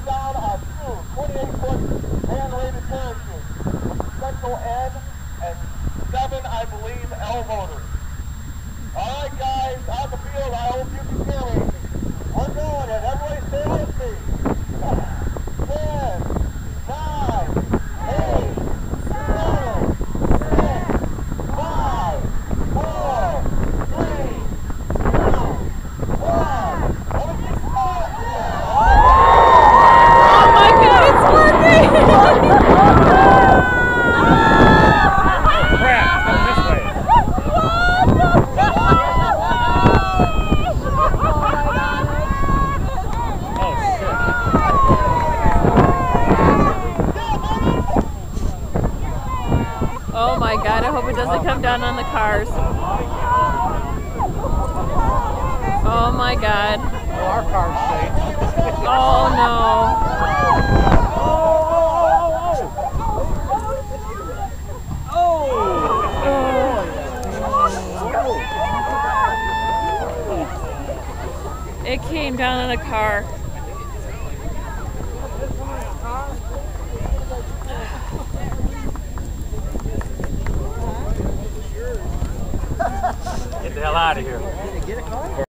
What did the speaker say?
down on two 28-foot hand-rated parachutes with the central N and 7, I believe, L motors. All right, guys, out the field, I hope you can hear me. We're doing it. Everybody stay with me. 10, 9, 8, 7, 6, 5, 4, 3, 2, 1. Let me get started. Oh my God, it's working! Crap, it's going this way. Oh my God, I hope it doesn't come down on the cars. Oh my God. Well, our car's safe. Oh no. It came down on a car. Get the hell out of here.